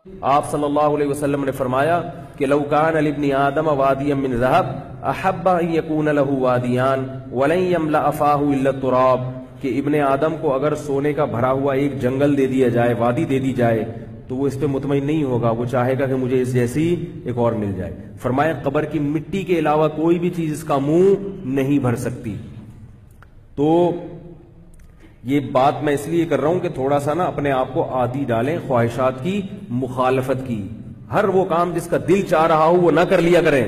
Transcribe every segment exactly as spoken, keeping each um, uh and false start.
آپ صلی اللہ علیہ وسلم نے فرمایا کہ لو کان لابن آدم وادیا من ذهب احب ان یکون له وادیان ولن یملأ فاہ الا التراب، کہ ابن آدم کو اگر سونے کا بھرا ہوا ایک جنگل دے دیا جائے، وادی دے دی جائے، تو وہ اس پہ مطمئن نہیں ہوگا، وہ چاہے گا کہ مجھے اس جیسی ایک اور مل جائے۔ فرمایا قبر کی مٹی کے علاوہ کوئی بھی چیز اس کا منہ نہیں بھر سکتی۔ تو یہ بات میں اس لیے کر رہا ہوں کہ تھوڑا سا نا اپنے آپ کو عادی ڈالیں خواہشات کی مخالفت کی۔ ہر وہ کام جس کا دل چاہ رہا ہو وہ نہ کر لیا کریں،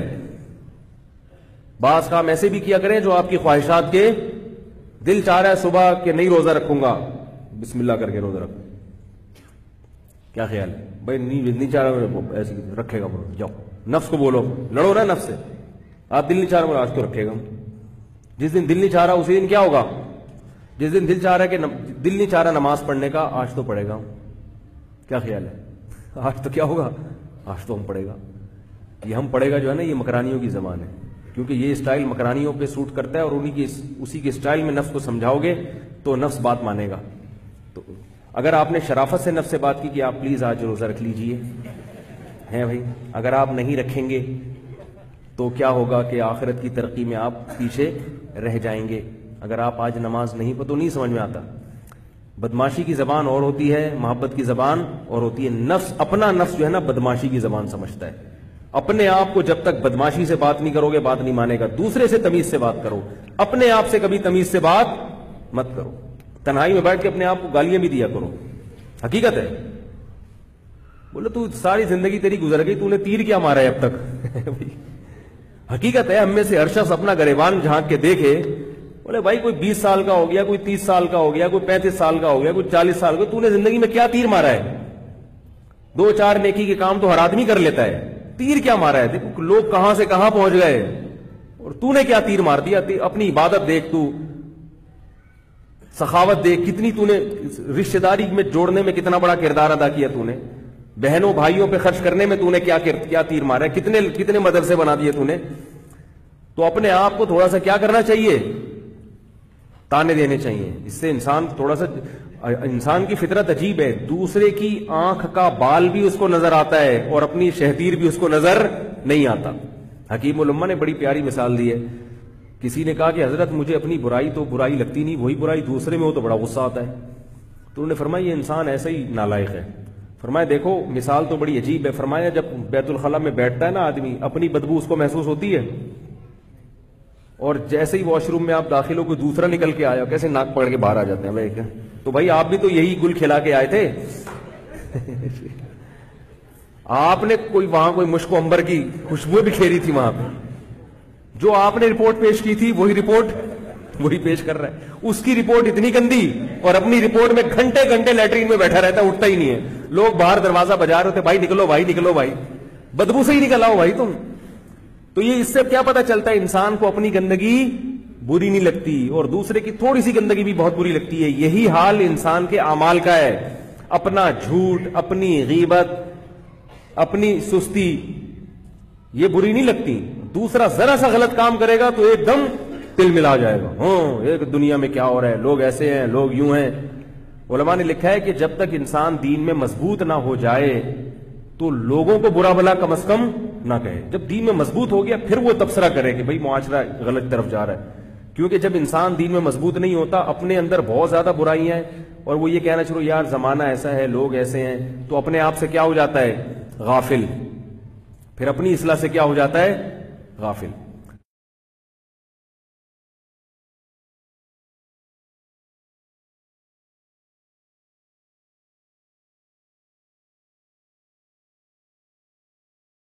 بعض کام ایسے بھی کیا کریں جو آپ کی خواہشات کے، دل چاہ رہا ہے صبح کہ نہیں روزہ رکھوں گا، بسم اللہ کر کے روزہ رکھو، کیا خیال ہے بھائی؟ نہیں چاہ رہا ایسے رکھے گا، جاؤ نفس کو بولو، لڑو نا نفس سے، آپ دل نہیں چاہ رہا آج تو رکھے گا۔ جس دن دل نہیں چاہ رہا اسی دن کیا ہوگا؟ جس دن دل چاہ رہا ہے کہ دل نہیں چاہ رہا نماز پڑھنے کا، آج تو پڑھے گا، کیا خیال ہے؟ آج تو کیا ہوگا؟ آج تو ہم پڑھے گا۔ یہ ہم پڑھے گا جو ہے نا، یہ مکرانیوں کی زبان ہے، کیونکہ یہ اسٹائل مکرانیوں پہ سوٹ کرتا ہے، اور انہی کی اسی کے اسٹائل میں نفس کو سمجھاؤ گے تو نفس بات مانے گا۔ تو اگر آپ نے شرافت سے نفس سے بات کی کہ آپ پلیز آج روزہ رکھ لیجئے، ہیں بھائی، اگر آپ نہیں رکھیں گے تو کیا ہوگا کہ آخرت کی ترقی میں آپ پیچھے رہ جائیں گے۔ اگر آپ آج نماز نہیں پڑھو تو نہیں سمجھ میں آتا۔ بدماشی کی زبان اور ہوتی ہے، محبت کی زبان اور ہوتی ہے۔ نفس، اپنا نفس جو ہے نا بدماشی کی زبان سمجھتا ہے۔ اپنے آپ کو جب تک بدماشی سے بات نہیں کرو گے بات نہیں مانے گا۔ دوسرے سے تمیز سے بات کرو، اپنے آپ سے کبھی تمیز سے بات مت کرو۔ تنہائی میں بیٹھ کے اپنے آپ کو گالیاں بھی دیا کرو، حقیقت ہے۔ بولے تو ساری زندگی تیری گزر گئی، تو نے تیر کیا مارا ہے اب تک؟ حقیقت ہے، ہم میں سے ہر شخص اپنا گریبان جھانک کے دیکھے، بولے بھائی کوئی بیس سال کا ہو گیا، کوئی تیس سال کا ہو گیا، کوئی پینتیس سال کا ہو گیا، کوئی چالیس سال کا، تو نے زندگی میں کیا تیر مارا ہے؟ دو چار نیکی کے کام تو ہر آدمی کر لیتا ہے، تیر کیا مارا ہے؟ دیکھو لوگ کہاں سے کہاں پہنچ گئے، اور تو نے کیا تیر مار دیا؟ اپنی عبادت دیکھ، تو سخاوت دیکھ، کتنی تو نے رشتہ داری میں جوڑنے میں کتنا بڑا کردار ادا کیا، تو نے بہنوں بھائیوں پہ خرچ کرنے میں تو نے کیا کیا تیر مارا ہے، کتنے کتنے مدرسے بنا دیے تو نے۔ تو اپنے آپ کو تھوڑا سا کیا کرنا چاہیے؟ تانے دینے چاہیے۔ اس سے انسان تھوڑا سا، انسان کی فطرت عجیب ہے، دوسرے کی آنکھ کا بال بھی اس کو نظر آتا ہے اور اپنی شہتیر بھی اس کو نظر نہیں آتا۔ حکیم الامہ نے بڑی پیاری مثال دی ہے۔ کسی نے کہا کہ حضرت مجھے اپنی برائی تو برائی لگتی نہیں، وہی برائی دوسرے میں ہو تو بڑا غصہ آتا ہے۔ تو انہوں نے فرمایا یہ انسان ایسا ہی نالائق ہے۔ فرمایا دیکھو مثال تو بڑی عجیب ہے۔ فرمایا جب بیت الخلاء میں بیٹھتا ہے نا آدمی، اپنی بدبو اس کو محسوس ہوتی ہے، اور جیسے ہی واش روم میں آپ داخل ہو کوئی دوسرا نکل کے آیا، کیسے ناک پکڑ کے باہر آ جاتے ہیں بھائی، کیا تو بھائی آپ بھی تو یہی گل کھلا کے آئے تھے۔ آپ نے کوئی وہاں کوئی مشک و عنبر کی خوشبو بھی کھیری تھی وہاں پہ، جو آپ نے رپورٹ پیش کی تھی وہی رپورٹ وہی پیش کر رہا ہے۔ اس کی رپورٹ اتنی گندی، اور اپنی رپورٹ میں گھنٹے گھنٹے لیٹرین میں بیٹھا رہتا ہے، اٹھتا ہی نہیں ہے۔ لوگ باہر دروازہ بجا رہے ہوتے، بھائی نکلو بھائی نکلو بھائی، بدبو سے ہی نکل آؤ بھائی تم۔ تو یہ اس سے کیا پتا چلتا ہے؟ انسان کو اپنی گندگی بری نہیں لگتی، اور دوسرے کی تھوڑی سی گندگی بھی بہت بری لگتی ہے۔ یہی حال انسان کے اعمال کا ہے۔ اپنا جھوٹ، اپنی غیبت، اپنی سستی یہ بری نہیں لگتی، دوسرا ذرا سا غلط کام کرے گا تو ایک دم تل ملا جائے گا، ہاں ایک دنیا میں کیا ہو رہا ہے، لوگ ایسے ہیں، لوگ یوں ہیں۔ علماء نے لکھا ہے کہ جب تک انسان دین میں مضبوط نہ ہو جائے تو لوگوں کو برا بھلا کم از کم نہ کہے۔ جب دین میں مضبوط ہو گیا پھر وہ تبصرہ کرے کہ بھئی معاشرہ غلط طرف جا رہا ہے۔ کیونکہ جب انسان دین میں مضبوط نہیں ہوتا، اپنے اندر بہت زیادہ برائیاں ہیں، اور وہ یہ کہنا شروع یار زمانہ ایسا ہے، لوگ ایسے ہیں، تو اپنے آپ سے کیا ہو جاتا ہے؟ غافل۔ پھر اپنی اصلاح سے کیا ہو جاتا ہے؟ غافل۔